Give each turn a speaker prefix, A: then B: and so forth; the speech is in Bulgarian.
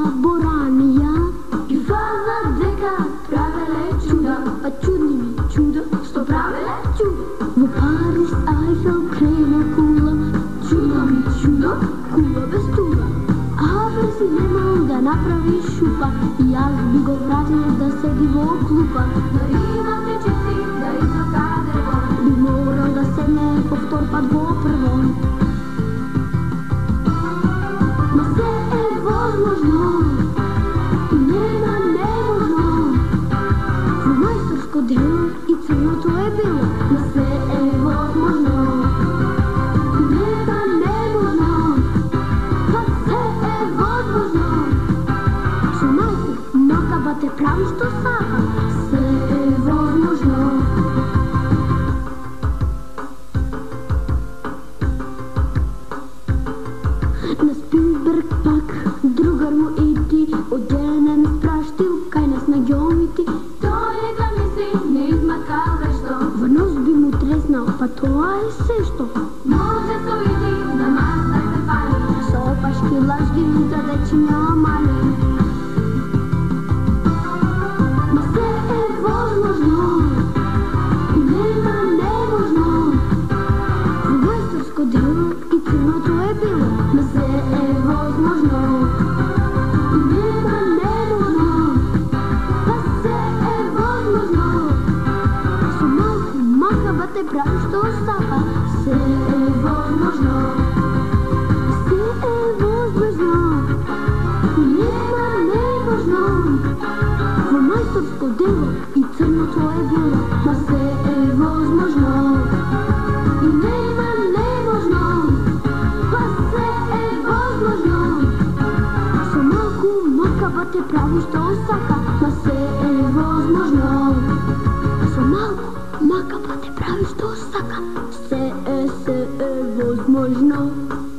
A: лаборанија и фала дека правеле чуда, а чудни ми чуда, што правеле чуда. Во Париж Айфел крена кула, чудо ми чудо, кула без тула. Абе си немал да направи шупа, и аз би го пратил да седи во клупа. Да имате чести, да изокаде вон, би морал да седне по втор пат во прво. Ма се е возможно, и нема неможно. Во мајсторско дело и црното е бело. Ма се е возможно, и нема неможно. Па се е возможно. Со малку макаба те прави што сака. Се е возможно. На Спилберг пак другар му иди, одјенен спраштил кај нас на ѓомити. Тој нека мисли, не измакал вешто, во нос би му треснал, па тоа е сешто. Може со иди да мазда се пали, со опашки лажги за дечиња мали. Ма се е возможно, и нема неможно. Во мајсторско дело и црното е бело. Ма се е возможно, и нема неможно. Па се е возможно. Со малку макаба те прави што сака. Се е возможно. Се е возможно, и нема неможно. Во мајсторско дело и црното е бело. Ма се е возможно, и нема неможно. Па се е возможно. Со малку макаба те прави што сака. Ма се е возможно. Со малку макаба те прави што сака. Се е возможно.